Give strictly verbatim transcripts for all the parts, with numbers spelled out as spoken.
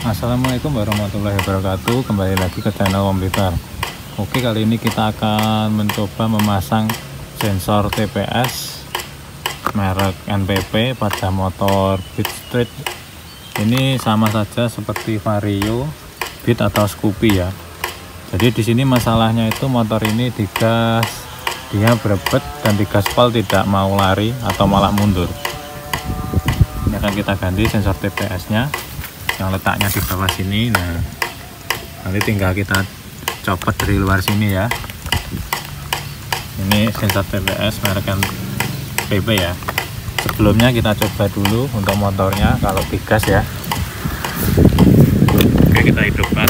Assalamualaikum warahmatullahi wabarakatuh. Kembali lagi ke channel Om Blitar. Oke, kali ini kita akan mencoba memasang sensor T P S merek N P P pada motor Beat Street. Ini sama saja seperti Vario, Beat atau Scoopy ya. Jadi di sini masalahnya itu motor ini digas dia berebet dan di gaspol tidak mau lari atau malah mundur. Ini akan kita ganti sensor T P S-nya yang letaknya di bawah sini. Nah, nanti tinggal kita copot dari luar sini ya. Ini sensor T P S merek N P P ya. Sebelumnya kita coba dulu untuk motornya kalau digas ya. Oke, kita hidupkan.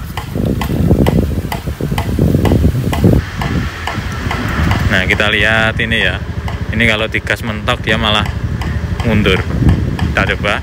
Nah, kita lihat ini ya. Ini kalau digas mentok dia malah mundur. Kita coba.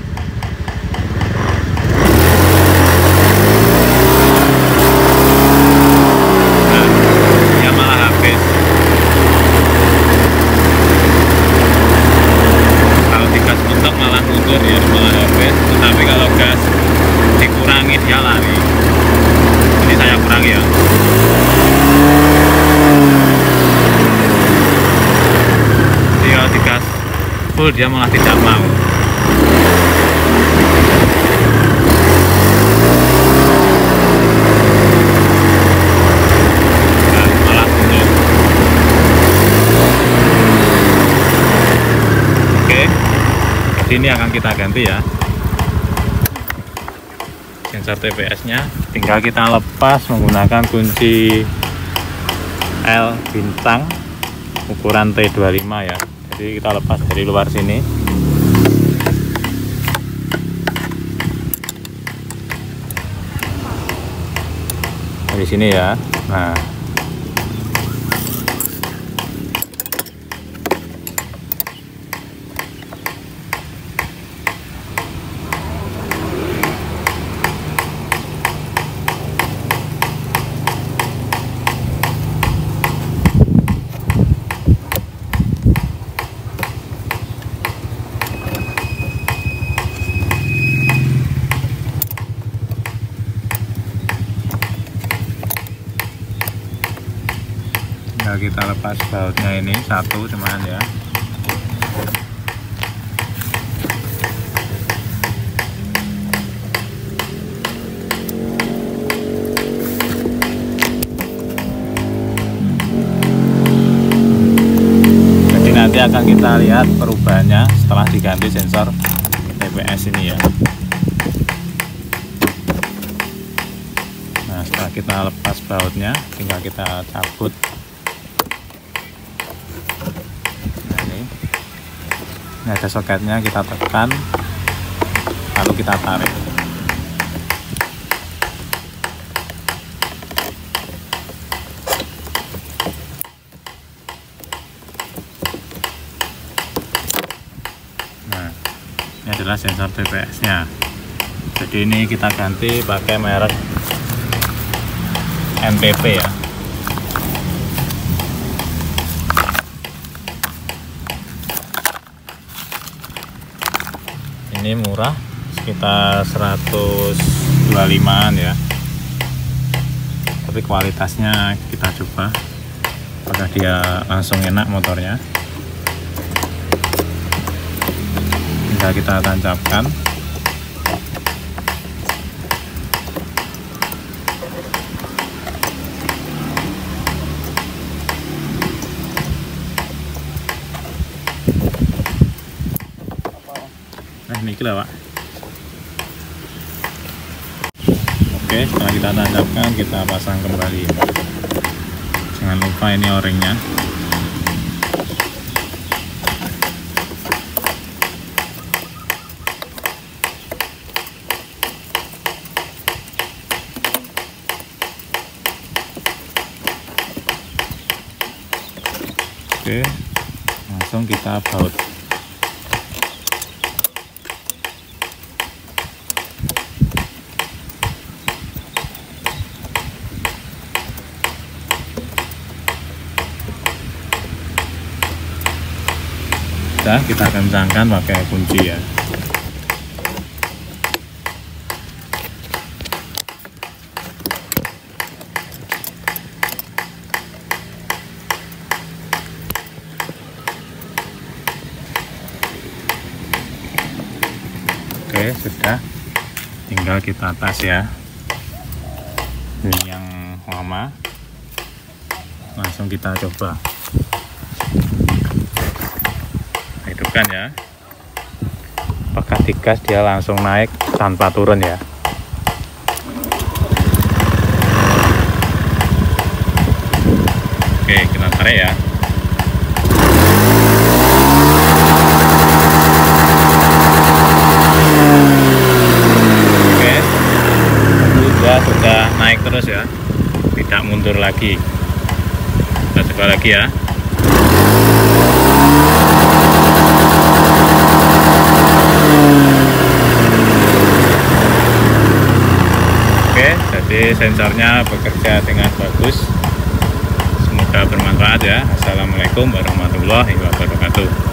Full dia malah tidak mau. Nah, malah mundur. Oke, jadi ini akan kita ganti ya sensor T P S nya. Tinggal kita lepas menggunakan kunci L bintang ukuran T dua puluh lima ya. Jadi kita lepas dari luar sini. Dari sini ya. Nah, kita lepas bautnya ini satu cuman ya. Jadi nanti akan kita lihat perubahannya setelah diganti sensor T P S ini ya. Nah, setelah kita lepas bautnya tinggal kita cabut. Ini ada soketnya, kita tekan lalu kita tarik. Nah, ini adalah sensor T P S nya. Jadi ini kita ganti pakai merek N P P ya. Ini murah, sekitar seratus dua puluh limaan ya. Tapi kualitasnya kita coba apakah dia langsung enak motornya. Tinggal kita tancapkan. Nah, ini lah Pak. Oke, setelah kita tancapkan kita pasang kembali. Jangan lupa ini o-ringnya. Oke, langsung kita baut. Sudah, kita kencangkan pakai kunci ya. Oke, sudah, tinggal kita tes ya. Ini yang lama, langsung kita coba hidupkan ya. Apakah digas dia langsung naik tanpa turun ya? Oke, kita tarik ya. Oke, sudah sudah naik terus ya, tidak mundur lagi. Kita coba lagi ya. Oke, jadi sensornya bekerja dengan bagus. Semoga bermanfaat ya. Assalamualaikum warahmatullahi wabarakatuh.